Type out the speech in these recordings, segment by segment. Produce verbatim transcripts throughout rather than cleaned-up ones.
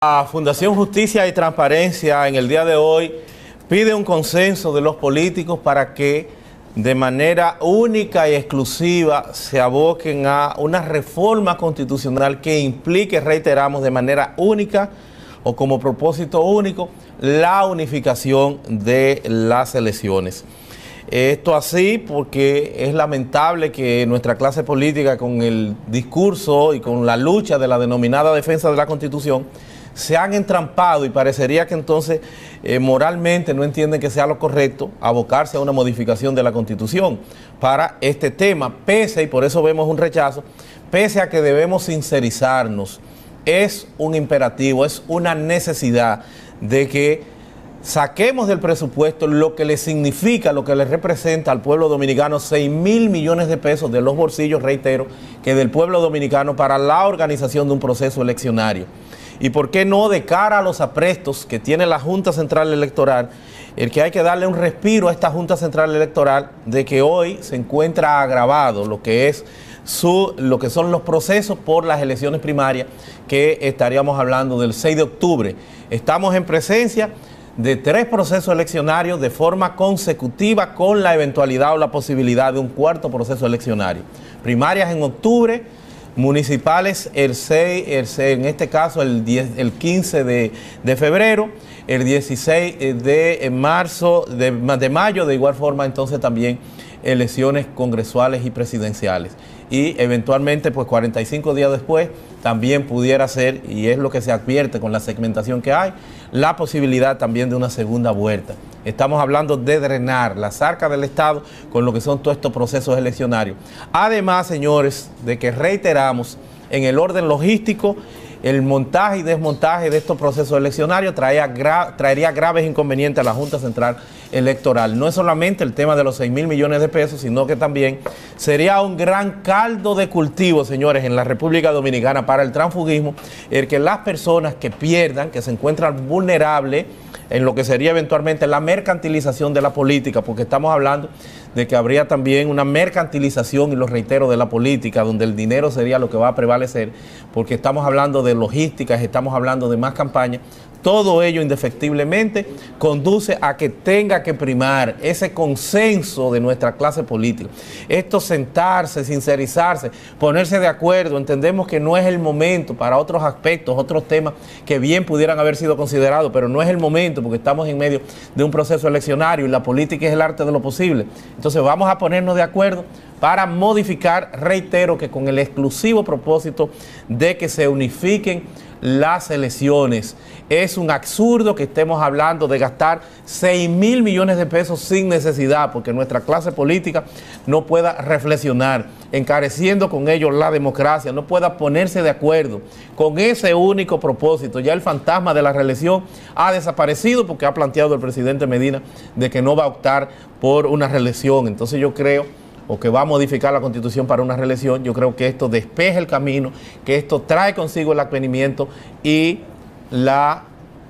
La Fundación Justicia y Transparencia en el día de hoy pide un consenso de los políticos para que de manera única y exclusiva se aboquen a una reforma constitucional que implique, reiteramos, de manera única o como propósito único, la unificación de las elecciones. Esto así porque es lamentable que nuestra clase política, con el discurso y con la lucha de la denominada defensa de la Constitución, se han entrampado y parecería que entonces eh, moralmente no entienden que sea lo correcto abocarse a una modificación de la Constitución para este tema, pese, y por eso vemos un rechazo, pese a que debemos sincerizarnos. Es un imperativo, es una necesidad de que saquemos del presupuesto lo que le significa, lo que le representa al pueblo dominicano, seis mil millones de pesos de los bolsillos, reitero, que del pueblo dominicano para la organización de un proceso eleccionario. Y por qué no, de cara a los aprestos que tiene la Junta Central Electoral, el que hay que darle un respiro a esta Junta Central Electoral de que hoy se encuentra agravado lo que es su, lo que son los procesos por las elecciones primarias, que estaríamos hablando del seis de octubre. Estamos en presencia de tres procesos eleccionarios de forma consecutiva, con la eventualidad o la posibilidad de un cuarto proceso eleccionario. Primarias en octubre, municipales el seis, el seis, en este caso el, diez, el quince de, de febrero, el dieciséis de marzo, de, de mayo, de igual forma entonces también elecciones congresuales y presidenciales. Y eventualmente, pues cuarenta y cinco días después, también pudiera ser, y es lo que se advierte con la segmentación que hay, la posibilidad también de una segunda vuelta. Estamos hablando de drenar las arcas del Estado con lo que son todos estos procesos eleccionarios. Además, señores, de que reiteramos, en el orden logístico, el montaje y desmontaje de estos procesos eleccionarios traería, gra traería graves inconvenientes a la Junta Central Electoral. No es solamente el tema de los seis mil millones de pesos, sino que también sería un gran caldo de cultivo, señores, en la República Dominicana para el transfugismo, el que las personas que pierdan, que se encuentran vulnerables en lo que sería eventualmente la mercantilización de la política, porque estamos hablando de que habría también una mercantilización, y lo reitero, de la política, donde el dinero sería lo que va a prevalecer, porque estamos hablando de logísticas, estamos hablando de más campañas. Todo ello indefectiblemente conduce a que tenga que primar ese consenso de nuestra clase política. Esto sentarse, sincerizarse, ponerse de acuerdo. Entendemos que no es el momento para otros aspectos, otros temas que bien pudieran haber sido considerados, pero no es el momento porque estamos en medio de un proceso eleccionario y la política es el arte de lo posible. Entonces vamos a ponernos de acuerdo para modificar, reitero, que con el exclusivo propósito de que se unifiquen las elecciones. Es un absurdo que estemos hablando de gastar seis mil millones de pesos sin necesidad, porque nuestra clase política no pueda reflexionar, encareciendo con ello la democracia, no pueda ponerse de acuerdo con ese único propósito. Ya el fantasma de la reelección ha desaparecido porque ha planteado el presidente Medina de que no va a optar por una reelección. Entonces yo creo, o que va a modificar la Constitución para una reelección, yo creo que esto despeja el camino, que esto trae consigo el advenimiento y la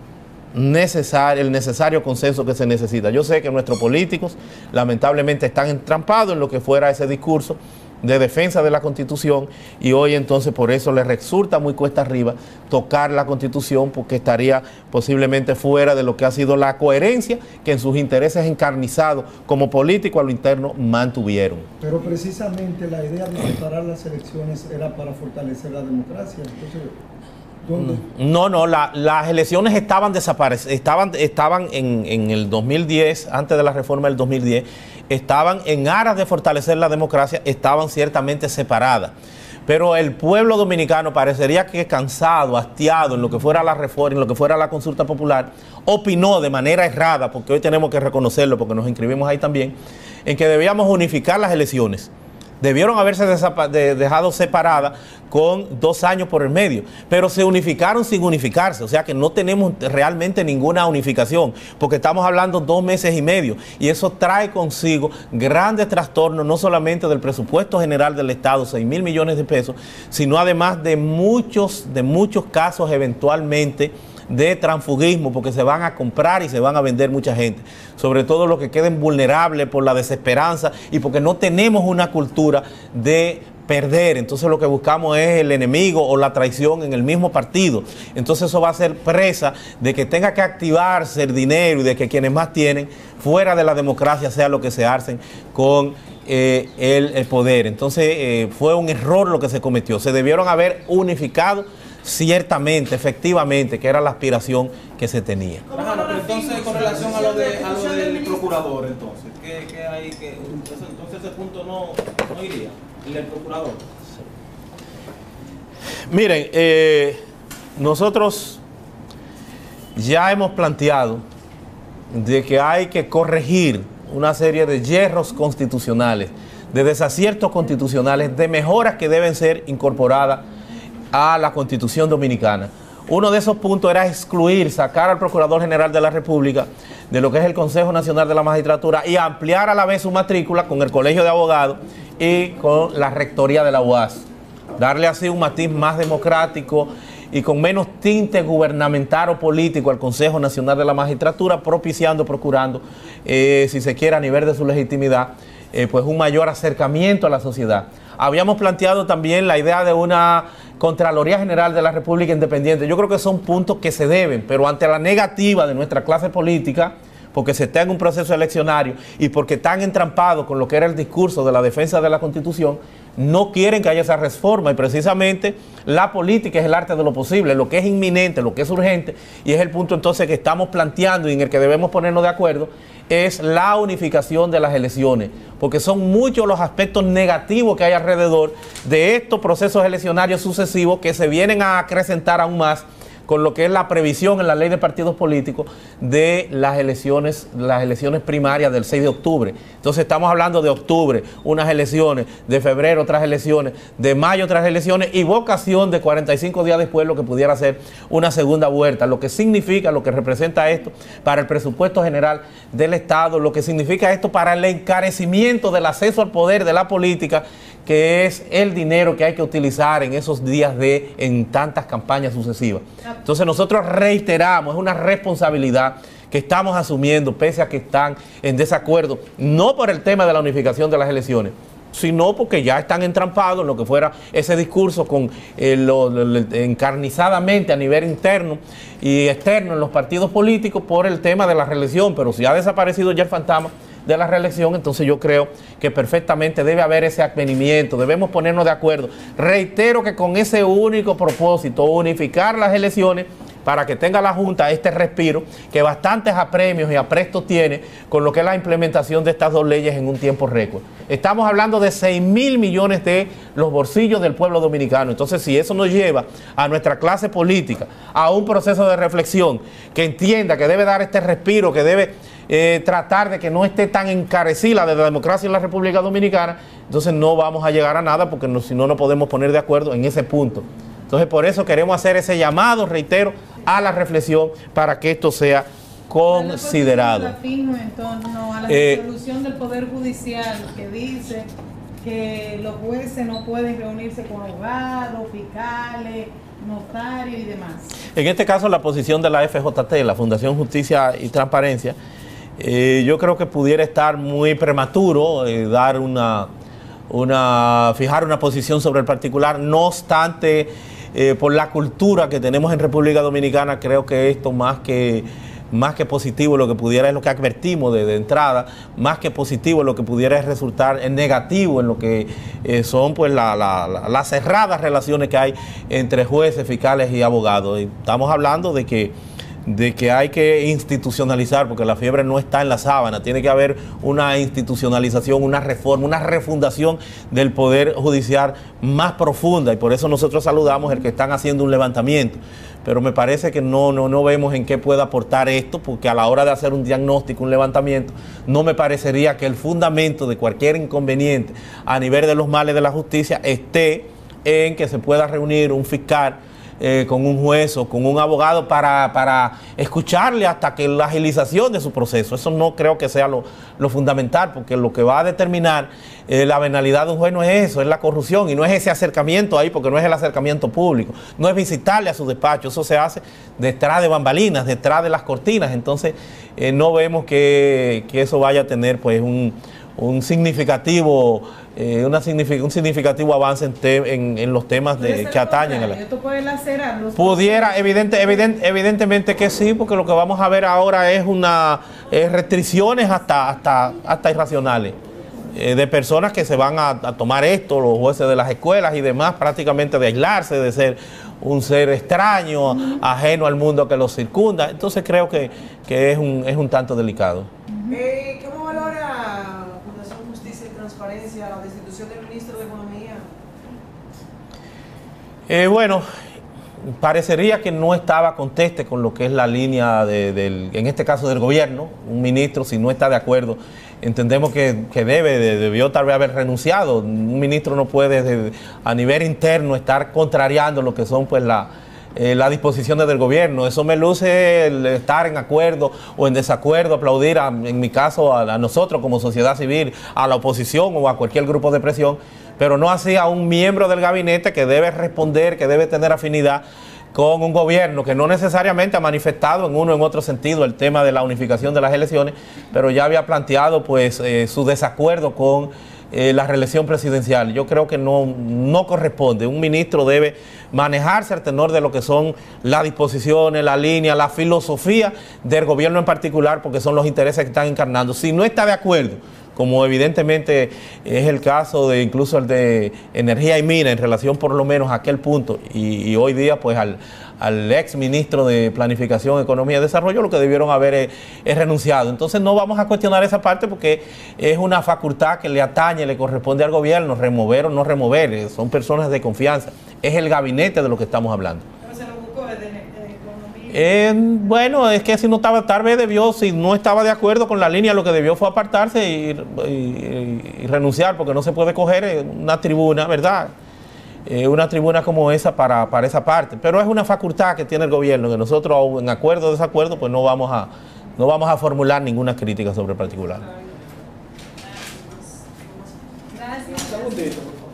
necesaria, el necesario consenso que se necesita. Yo sé que nuestros políticos lamentablemente están entrampados en lo que fuera ese discurso de defensa de la Constitución, y hoy entonces por eso les resulta muy cuesta arriba tocar la Constitución, porque estaría posiblemente fuera de lo que ha sido la coherencia que en sus intereses encarnizados como políticos a lo interno mantuvieron. Pero precisamente la idea de separar las elecciones era para fortalecer la democracia. Entonces, ¿dónde? No, no, la, las elecciones estaban desaparecidas, estaban, estaban en, en el dos mil diez, antes de la reforma del dos mil diez, estaban en aras de fortalecer la democracia, estaban ciertamente separadas. Pero el pueblo dominicano parecería que cansado, hastiado en lo que fuera la reforma, en lo que fuera la consulta popular, opinó de manera errada, porque hoy tenemos que reconocerlo, porque nos inscribimos ahí también, en que debíamos unificar las elecciones. Debieron haberse de, dejado separadas con dos años por el medio, pero se unificaron sin unificarse, o sea que no tenemos realmente ninguna unificación, porque estamos hablando dos meses y medio, y eso trae consigo grandes trastornos, no solamente del presupuesto general del Estado, seis mil millones de pesos, sino además de muchos, de muchos casos eventualmente de transfugismo, porque se van a comprar y se van a vender mucha gente, sobre todo los que queden vulnerables por la desesperanza y porque no tenemos una cultura de perder. Entonces lo que buscamos es el enemigo o la traición en el mismo partido. Entonces eso va a ser presa de que tenga que activarse el dinero y de que quienes más tienen fuera de la democracia sea lo que se hacen con eh, el, el poder. Entonces eh, fue un error lo que se cometió. Se debieron haber unificado ciertamente, efectivamente, que era la aspiración que se tenía. Ajá, pero entonces, con relación a lo, de, a lo del procurador, entonces, ¿qué, qué hay que, entonces, entonces ese punto no, no iría, el del procurador? Miren, eh, nosotros ya hemos planteado de que hay que corregir una serie de yerros constitucionales, de desaciertos constitucionales, de mejoras que deben ser incorporadas a la Constitución Dominicana. Uno de esos puntos era excluir, sacar al Procurador General de la República de lo que es el Consejo Nacional de la Magistratura y ampliar a la vez su matrícula con el Colegio de Abogados y con la Rectoría de la U A S. Darle así un matiz más democrático y con menos tinte gubernamental o político al Consejo Nacional de la Magistratura, propiciando, procurando, eh, si se quiere a nivel de su legitimidad, eh, pues un mayor acercamiento a la sociedad. Habíamos planteado también la idea de una Contraloría General de la República Independiente. Yo creo que son puntos que se deben, pero ante la negativa de nuestra clase política, porque se está en un proceso eleccionario y porque están entrampados con lo que era el discurso de la defensa de la Constitución, no quieren que haya esa reforma, y precisamente la política es el arte de lo posible, lo que es inminente, lo que es urgente, y es el punto entonces que estamos planteando y en el que debemos ponernos de acuerdo, es la unificación de las elecciones, porque son muchos los aspectos negativos que hay alrededor de estos procesos eleccionarios sucesivos que se vienen a acrecentar aún más con lo que es la previsión en la ley de partidos políticos de las elecciones, las elecciones primarias del seis de octubre. Entonces estamos hablando de octubre, unas elecciones, de febrero otras elecciones, de mayo otras elecciones y vocación de cuarenta y cinco días después lo que pudiera ser una segunda vuelta, lo que significa, lo que representa esto para el presupuesto general del Estado, lo que significa esto para el encarecimiento del acceso al poder de la política, que es el dinero que hay que utilizar en esos días de, en tantas campañas sucesivas. Entonces nosotros reiteramos, es una responsabilidad que estamos asumiendo, pese a que están en desacuerdo, no por el tema de la unificación de las elecciones, sino porque ya están entrampados en lo que fuera ese discurso con eh, lo, lo, encarnizadamente a nivel interno y externo en los partidos políticos por el tema de la reelección, pero si ha desaparecido ya el fantasma de la reelección, entonces yo creo que perfectamente debe haber ese advenimiento, debemos ponernos de acuerdo. Reitero que con ese único propósito, unificar las elecciones para que tenga la Junta este respiro que bastantes apremios y aprestos tiene con lo que es la implementación de estas dos leyes en un tiempo récord. Estamos hablando de seis mil millones de los bolsillos del pueblo dominicano. Entonces, si eso nos lleva a nuestra clase política a un proceso de reflexión que entienda que debe dar este respiro, que debe eh, tratar de que no esté tan encarecida de la democracia en la República Dominicana, entonces no vamos a llegar a nada porque no, si no, no podemos poner de acuerdo en ese punto. Entonces, por eso queremos hacer ese llamado, reitero, a la reflexión para que esto sea considerado. En torno a la eh, resolución del Poder Judicial que dice que los jueces no pueden reunirse con abogados, fiscales, notarios y demás. En este caso, la posición de la F J T, la Fundación Justicia y Transparencia, eh, yo creo que pudiera estar muy prematuro eh, dar una, una, fijar una posición sobre el particular. No obstante, Eh, por la cultura que tenemos en República Dominicana, creo que esto más que, más que positivo, lo que pudiera es lo que advertimos de, de entrada, más que positivo lo que pudiera es resultar en negativo en lo que eh, son pues la, la, la, las cerradas relaciones que hay entre jueces, fiscales y abogados. Y estamos hablando de que de que hay que institucionalizar, porque la fiebre no está en la sábana, tiene que haber una institucionalización, una reforma, una refundación del Poder Judicial más profunda, y por eso nosotros saludamos el que están haciendo un levantamiento, pero me parece que no, no, no vemos en qué puede aportar esto, porque a la hora de hacer un diagnóstico, un levantamiento, no me parecería que el fundamento de cualquier inconveniente a nivel de los males de la justicia esté en que se pueda reunir un fiscal Eh, con un juez o con un abogado para, para escucharle hasta que la agilización de su proceso. Eso no creo que sea lo, lo fundamental, porque lo que va a determinar eh, la venalidad de un juez no es eso, es la corrupción, y no es ese acercamiento ahí, porque no es el acercamiento público, no es visitarle a su despacho, eso se hace detrás de bambalinas, detrás de las cortinas. Entonces eh, no vemos que, que eso vaya a tener pues un, un significativo eh, una signific un significativo avance en, te en, en los temas de, que atañen a la... ¿Esto puede lacerar los Pudiera, evidente, evident, evidentemente que sí, porque lo que vamos a ver ahora es una eh, restricciones hasta, hasta, hasta irracionales. De personas que se van a, a tomar esto, los jueces de las escuelas y demás, prácticamente de aislarse, de ser un ser extraño, uh-huh. ajeno al mundo que los circunda. Entonces creo que, que es, un, es un tanto delicado. Uh-huh. eh, ¿Cómo valora Fundación Justicia y Transparencia la destitución del ministro de Economía? Eh, bueno, parecería que no estaba conteste con lo que es la línea, de, del, en este caso del gobierno. Un ministro, si no está de acuerdo, entendemos que, que debe, de, debió tal vez haber renunciado. Un ministro no puede de, a nivel interno estar contrariando lo que son pues la, eh, las disposiciones del gobierno. Eso me luce el estar en acuerdo o en desacuerdo, aplaudir a, en mi caso a, a nosotros como sociedad civil, a la oposición o a cualquier grupo de presión, pero no así a un miembro del gabinete que debe responder, que debe tener afinidad con un gobierno que no necesariamente ha manifestado en uno o en otro sentido el tema de la unificación de las elecciones, pero ya había planteado pues eh, su desacuerdo con eh, la reelección presidencial. Yo creo que no, no corresponde. Un ministro debe manejarse al tenor de lo que son las disposiciones, la línea, la filosofía del gobierno en particular, porque son los intereses que están encarnando. Si no está de acuerdo, como evidentemente es el caso de incluso el de Energía y Mina en relación por lo menos a aquel punto, y, y hoy día pues al, al ex ministro de Planificación, Economía y Desarrollo, lo que debieron haber es, es renunciado. Entonces no vamos a cuestionar esa parte porque es una facultad que le atañe, le corresponde al gobierno, remover o no remover, son personas de confianza, es el gabinete de lo que estamos hablando. Eh, bueno, es que si no estaba, tal vez debió, si no estaba de acuerdo con la línea, lo que debió fue apartarse y, y, y renunciar, porque no se puede coger una tribuna, ¿verdad? Eh, una tribuna como esa para, para esa parte. Pero es una facultad que tiene el gobierno, que nosotros en acuerdo o desacuerdo, pues no vamos a, no vamos a formular ninguna crítica sobre el particular. Gracias.